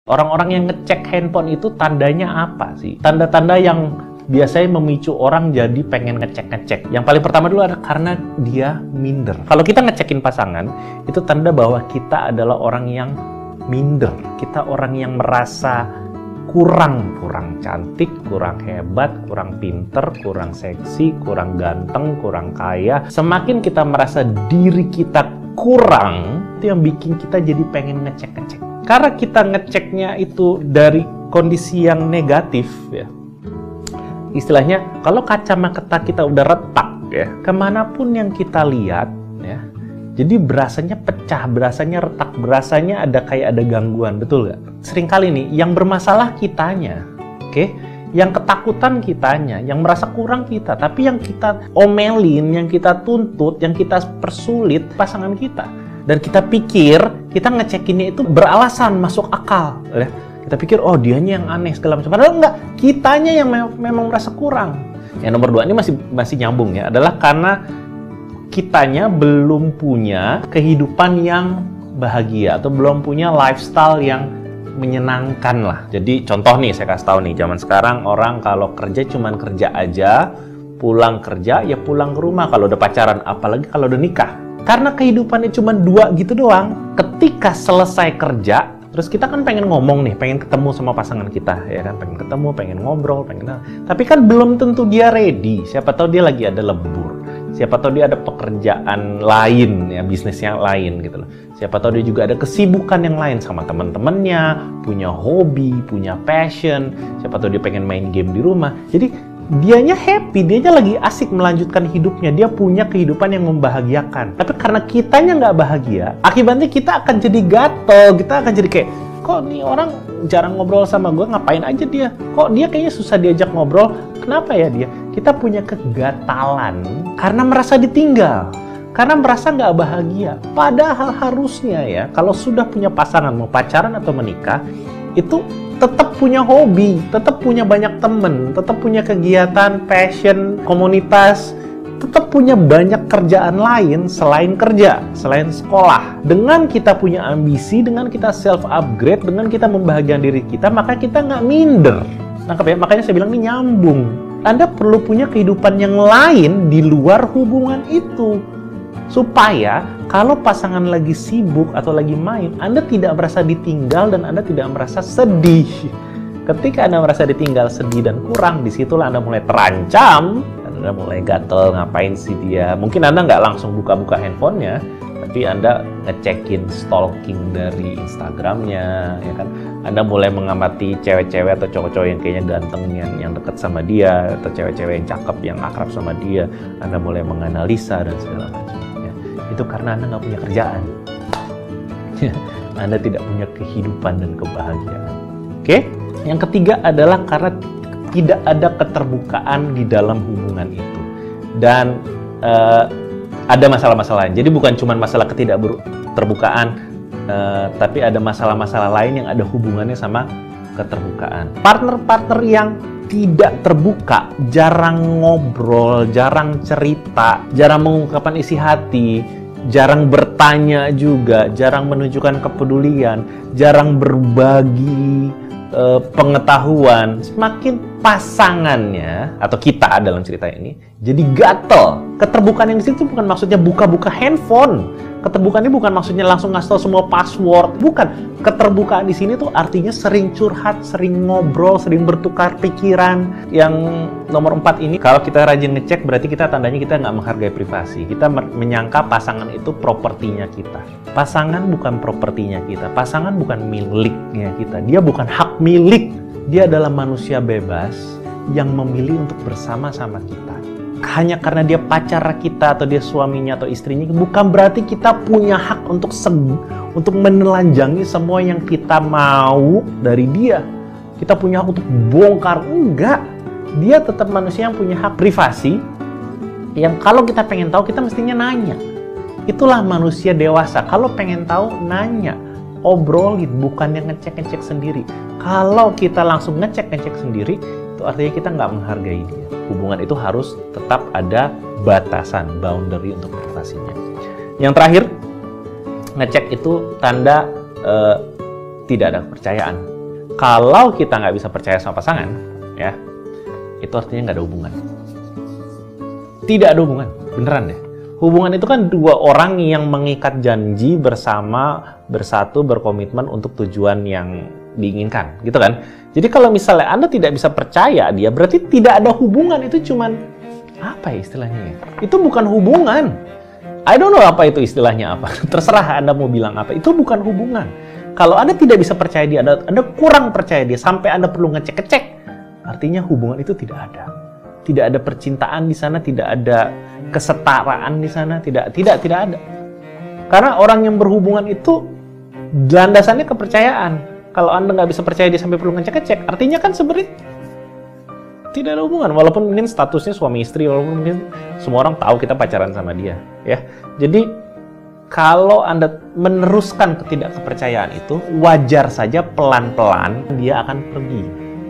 Orang-orang yang ngecek handphone itu tandanya apa sih? Tanda-tanda yang biasanya memicu orang jadi pengen ngecek-ngecek. Yang paling pertama dulu ada karena dia minder. Kalau kita ngecekin pasangan, itu tanda bahwa kita adalah orang yang minder. Kita orang yang merasa kurang cantik, kurang hebat, kurang pinter, kurang seksi, kurang ganteng, kurang kaya. Semakin kita merasa diri kita kurang, itu yang bikin kita jadi pengen ngecek-ngecek. Karena kita ngeceknya itu dari kondisi yang negatif, ya. Istilahnya, kalau kacamata kita udah retak, ya, kemanapun yang kita lihat, ya, jadi berasanya pecah, berasanya retak, berasanya ada gangguan, betul nggak? Seringkali nih, yang bermasalah kitanya, oke? Yang ketakutan kitanya, yang merasa kurang kita, tapi yang kita omelin, yang kita tuntut, yang kita persulit pasangan kita. Dan kita pikir, kita ngecekinnya itu beralasan, masuk akal. Ya. Kita pikir, oh dianya yang aneh segala macam. Padahal enggak, kitanya yang memang merasa kurang. Yang nomor 2 ini masih nyambung ya, adalah karena kitanya belum punya kehidupan yang bahagia atau belum punya lifestyle yang menyenangkan lah. Jadi contoh nih, saya kasih tahu nih, zaman sekarang orang kalau kerja cuman kerja aja, pulang kerja ya pulang ke rumah kalau udah pacaran, apalagi kalau udah nikah. Karena kehidupannya cuma 2 gitu doang. Ketika selesai kerja, terus kita kan pengen ngomong nih, pengen ketemu sama pasangan kita, ya kan? Pengen ketemu, pengen ngobrol, tapi kan belum tentu dia ready. Siapa tahu dia lagi ada lembur. Siapa tahu dia ada pekerjaan lain, ya, bisnis yang lain gitu loh. Siapa tahu dia juga ada kesibukan yang lain sama teman-temannya, punya hobi, punya passion. Siapa tahu dia pengen main game di rumah. Jadi dianya happy, dianya lagi asik melanjutkan hidupnya, dia punya kehidupan yang membahagiakan. Tapi karena kitanya nggak bahagia, akibatnya kita akan jadi gatel, kita akan jadi kayak, kok nih orang jarang ngobrol sama gue, ngapain aja dia? Kok dia kayaknya susah diajak ngobrol, kenapa ya dia? Kita punya kegatalan karena merasa ditinggal, karena merasa nggak bahagia. Padahal harusnya ya, kalau sudah punya pasangan, mau pacaran atau menikah, itu tetap punya hobi, tetap punya banyak temen, tetap punya kegiatan, passion, komunitas, tetap punya banyak kerjaan lain selain kerja, selain sekolah. Dengan kita punya ambisi, dengan kita self-upgrade, dengan kita membahagiakan diri kita, maka kita nggak minder. Nangkep ya? Makanya saya bilang ini nyambung. Anda perlu punya kehidupan yang lain di luar hubungan itu. Supaya kalau pasangan lagi sibuk atau lagi main, Anda tidak merasa ditinggal dan Anda tidak merasa sedih. Ketika Anda merasa ditinggal, sedih, dan kurang, disitulah Anda mulai terancam, Anda mulai gatel, ngapain sih dia. Mungkin Anda nggak langsung buka-buka handphonenya, tapi Anda ngecekin stalking dari Instagramnya, ya kan? Anda mulai mengamati cewek-cewek atau cowok-cowok yang kayaknya ganteng, yang dekat sama dia, atau cewek-cewek yang cakep, yang akrab sama dia. Anda mulai menganalisa dan segala macam. Itu karena Anda nggak punya kerjaan. Anda tidak punya kehidupan dan kebahagiaan. Oke? Yang ketiga adalah karena tidak ada keterbukaan di dalam hubungan itu. Dan ada masalah-masalah lain. Jadi bukan cuma masalah ketidakterbukaan, tapi ada masalah-masalah lain yang ada hubungannya sama keterbukaan. Partner-partner yang tidak terbuka, jarang ngobrol, jarang cerita, jarang mengungkapkan isi hati, jarang bertanya juga, jarang menunjukkan kepedulian, jarang berbagi pengetahuan, semakin pasangannya atau kita dalam cerita ini jadi gatel. Keterbukaan yang di situ bukan maksudnya buka-buka handphone. Keterbukaan ini bukan maksudnya langsung ngasih tahu semua password. Bukan. Keterbukaan di sini tuh artinya sering curhat, sering ngobrol, sering bertukar pikiran. Yang nomor 4 ini, kalau kita rajin ngecek, berarti kita tandanya kita nggak menghargai privasi. Kita menyangka pasangan itu propertinya kita. Pasangan bukan propertinya kita. Pasangan bukan miliknya kita. Dia bukan hak milik. Dia adalah manusia bebas yang memilih untuk bersama-sama kita. Hanya karena dia pacar kita atau dia suaminya atau istrinya, bukan berarti kita punya hak untuk menelanjangi semua yang kita mau dari dia. Kita punya hak untuk bongkar. Enggak. Dia tetap manusia yang punya hak privasi, yang kalau kita pengen tahu, kita mestinya nanya. Itulah manusia dewasa. Kalau pengen tahu, nanya. Obrolin, bukan yang ngecek-ngecek sendiri. Kalau kita langsung ngecek-ngecek sendiri, itu artinya kita nggak menghargai dia. Hubungan itu harus tetap ada batasan, boundary untuk privasinya. Yang terakhir, ngecek itu tanda tidak ada kepercayaan. Kalau kita nggak bisa percaya sama pasangan, ya, itu artinya nggak ada hubungan. Tidak ada hubungan, beneran deh. Hubungan itu kan dua orang yang mengikat janji bersama, bersatu, berkomitmen untuk tujuan yang diinginkan, gitu kan? Jadi kalau misalnya Anda tidak bisa percaya dia, berarti tidak ada hubungan. Itu cuman, apa ya istilahnya ya? Itu bukan hubungan. I don't know apa itu istilahnya apa. Terserah Anda mau bilang apa. Itu bukan hubungan. Kalau Anda tidak bisa percaya dia, Anda kurang percaya dia, sampai Anda perlu ngecek-ngecek, artinya hubungan itu tidak ada. Tidak ada percintaan di sana, tidak ada kesetaraan di sana, tidak ada. Karena orang yang berhubungan itu landasannya kepercayaan. Kalau Anda nggak bisa percaya dia sampai perlu ngecek-ngecek, artinya kan sebenarnya tidak ada hubungan. Walaupun mungkin statusnya suami istri, walaupun mungkin semua orang tahu kita pacaran sama dia, ya. Jadi kalau Anda meneruskan ketidakkepercayaan itu, wajar saja pelan-pelan dia akan pergi.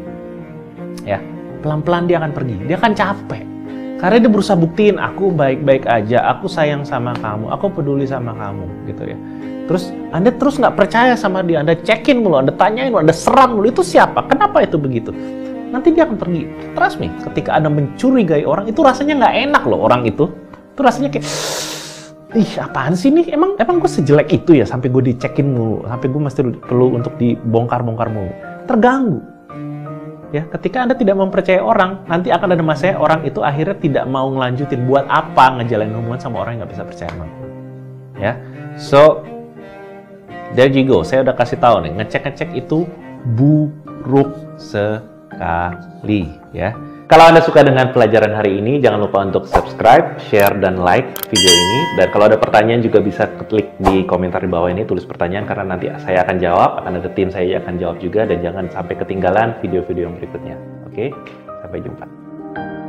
Ya, pelan-pelan dia akan pergi. Dia akan capek. Karena dia berusaha buktiin, aku baik-baik aja, aku sayang sama kamu, aku peduli sama kamu, gitu ya. Terus Anda terus nggak percaya sama dia, Anda cekin mulu, Anda tanyain mulu, Anda serang mulu, itu siapa? Kenapa itu begitu? Nanti dia akan pergi. Trust me, ketika Anda mencurigai orang, itu rasanya nggak enak loh orang itu. Itu rasanya kayak, ih apaan sih nih? Emang gue sejelek itu ya sampai gue dicekin mulu, sampai gue mesti perlu untuk dibongkar-bongkar mulu. Terganggu. Ya, ketika Anda tidak mempercayai orang, nanti akan ada masanya orang itu akhirnya tidak mau ngelanjutin. Buat apa ngejalanin hubungan sama orang yang nggak bisa percaya sama aku? Ya, so there you go. Saya udah kasih tahu nih, ngecek-ngecek itu buruk sekali, ya. Kalau Anda suka dengan pelajaran hari ini, jangan lupa untuk subscribe, share, dan like video ini. Dan kalau ada pertanyaan juga bisa klik di komentar di bawah ini, tulis pertanyaan, karena nanti saya akan jawab, akan ada tim saya yang akan jawab juga, dan jangan sampai ketinggalan video-video yang berikutnya. Oke, sampai jumpa.